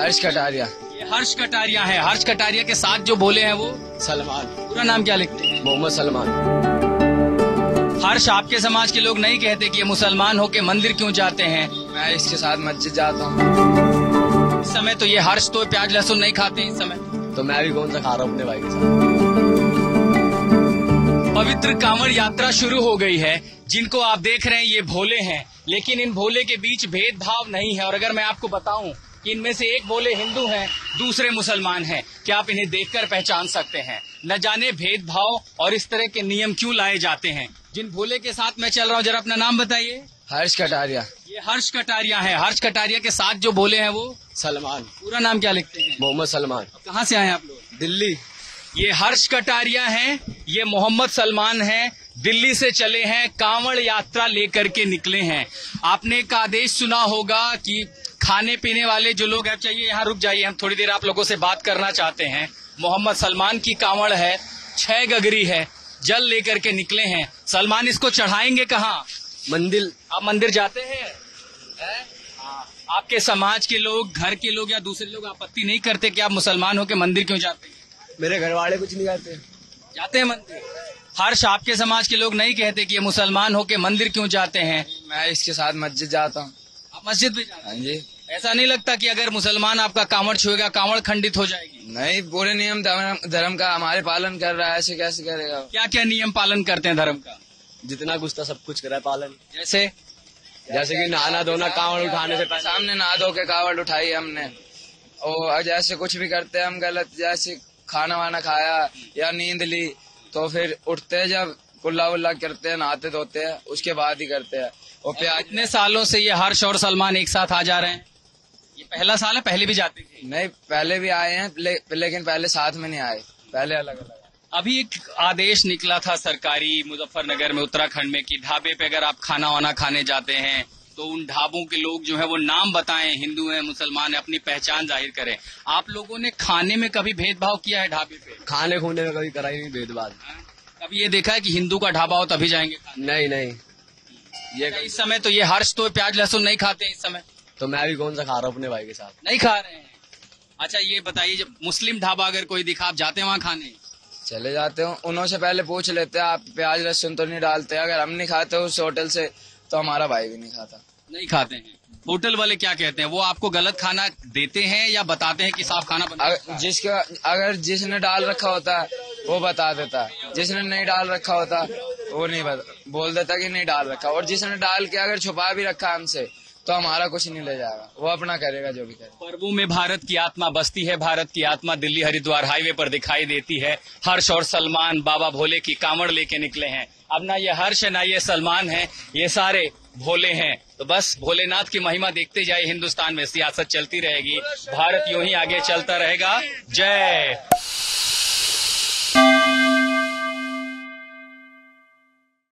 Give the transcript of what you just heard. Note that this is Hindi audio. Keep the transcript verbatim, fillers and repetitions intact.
हर्ष कटारिया। ये हर्ष कटारिया है। हर्ष कटारिया के साथ जो बोले हैं वो सलमान। पूरा नाम क्या लिखते हैं? मोहम्मद सलमान। हर्ष, आपके समाज के लोग नहीं कहते कि ये मुसलमान होके मंदिर क्यों जाते हैं? मैं इसके साथ मस्जिद जाता हूँ। इस समय तो ये हर्ष तो प्याज लहसुन नहीं खाते इस समय। तो मैं भी कौन सा खा रहा हूँ अपने भाई के साथ। पवित्र कांवड़ यात्रा शुरू हो गई है। जिनको आप देख रहे हैं ये भोले हैं, लेकिन इन भोले के बीच भेदभाव नहीं है। और अगर मैं आपको बताऊं कि इनमें से एक भोले हिंदू हैं, दूसरे मुसलमान हैं, क्या आप इन्हें देखकर पहचान सकते हैं? न जाने भेदभाव और इस तरह के नियम क्यों लाए जाते हैं। जिन भोले के साथ मैं चल रहा हूँ, जरा अपना नाम बताइए। हर्ष कटारिया। ये हर्ष कटारिया है। हर्ष कटारिया के साथ जो बोले हैं वो सलमान। पूरा नाम क्या लिखते हैं? मोहम्मद सलमान। कहाँ से आए आप लोग? दिल्ली। ये हर्ष कटारिया हैं, ये मोहम्मद सलमान हैं, दिल्ली से चले हैं, कांवड़ यात्रा लेकर के निकले हैं। आपने एक आदेश सुना होगा कि खाने पीने वाले जो लोग हैं, चाहिए यहाँ रुक जाइए, हम थोड़ी देर आप लोगों से बात करना चाहते हैं। मोहम्मद सलमान की कांवड़ है, छह गगरी है, जल लेकर के निकले हैं। सलमान, इसको चढ़ाएंगे कहाँ? मंदिर। आप मंदिर जाते हैं? है? हाँ। आपके समाज के लोग, घर के लोग या दूसरे लोग आपत्ति नहीं करते कि आप मुसलमान होकर मंदिर क्यों जाते हैं? मेरे घर वाले कुछ नहीं करते। जाते हैं मंदिर। हर्ष, आपके समाज के लोग नहीं कहते कि ये मुसलमान होके मंदिर क्यों जाते हैं? मैं इसके साथ मस्जिद जाता हूँ। आप मस्जिद भी जाते हैं? हाँ जी। ऐसा नहीं लगता कि अगर मुसलमान आपका कांवड़ छुएगा, कांवड़ खंडित हो जाएगी? नहीं, पूरे नियम धर्म का हमारे पालन कर रहा है, ऐसे कैसे करेगा? क्या क्या नियम पालन करते हैं धर्म का? जितना कुछ था सब कुछ करा है पालन। जैसे जैसे कि नहाना धोना, कांवड़ उठाने से सामने नहा धो के कांवड़ उठाई हमने। और जैसे कुछ भी करते हैं हम गलत, जैसे खाना वाना खाया या नींद ली तो फिर उठते हैं, जब कुल्ला उल्ला करते हैं, नहाते धोते हैं, उसके बाद ही करते हैं। और प्याज। इतने सालों से ये हर्ष और सलमान एक साथ आ जा रहे हैं? ये पहला साल है? पहले भी जाते थे? नहीं, पहले भी आए हैं, ले, लेकिन पहले साथ में नहीं आए, पहले अलग अलग। अभी एक आदेश निकला था सरकारी मुजफ्फरनगर में, उत्तराखंड में, कि ढाबे पे अगर आप खाना वाना खाने जाते हैं तो उन ढाबों के लोग जो है वो नाम बताएं, हिंदू है मुसलमान है, अपनी पहचान जाहिर करें। आप लोगों ने खाने में कभी भेदभाव किया है ढाबे पे? खाने खूने में कभी करा ही नहीं भेदभाव। कभी ये देखा है कि हिंदू का ढाबा हो तभी जाएंगे खाने? नहीं नहीं। ये इस समय तो ये हर्ष तो प्याज लहसुन नहीं खाते इस समय। तो मैं भी कौन सा खा रहा हूँ अपने भाई के साथ। नहीं खा रहे हैं? अच्छा ये बताइए, जब मुस्लिम ढाबा अगर कोई दिखा, आप जाते हैं वहाँ खाने? चले जाते हो, उन्हों से पहले पूछ लेते हैं आप प्याज लहसुन तो नहीं डालते। अगर हम नहीं खाते उस होटल से तो हमारा भाई भी नहीं खाता। नहीं खाते हैं। होटल वाले क्या कहते हैं? वो आपको गलत खाना देते हैं या बताते हैं कि साफ खाना बना? अगर जिसका अगर जिसने डाल रखा होता है वो बता देता है, जिसने नहीं डाल रखा होता वो नहीं बता, बोल देता कि नहीं डाल रखा। और जिसने डाल के अगर छुपा भी रखा हमसे तो हमारा कुछ नहीं ले जाएगा, वो अपना करेगा जो भी करे। पर्वों में भारत की आत्मा बसती है, भारत की आत्मा दिल्ली हरिद्वार हाईवे पर दिखाई देती है। हर्ष और सलमान बाबा भोले की कांवड़ लेके निकले हैं। अब ना ये हर्ष है ना ये सलमान है, ये सारे भोले हैं। तो बस भोलेनाथ की महिमा देखते जाए। हिंदुस्तान में सियासत चलती रहेगी, भारत यूं ही आगे चलता रहेगा। जय